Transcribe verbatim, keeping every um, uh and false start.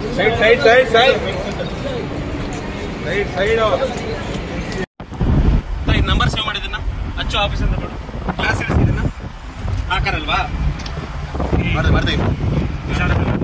Side, side, side, side. Side, side. ಈ number save ಮಾಡಿದನ್ನ ಅಚ್ಚು ಆಫೀಸ್ ಅಂತ ನೋಡು. ಕ್ಲಾಸ್ ಇರಿಸಿದನ್ನ ಹಾಕರಲ್ವಾ? ಮಾಡ್ದೆ ಮಾಡ್ದೆ.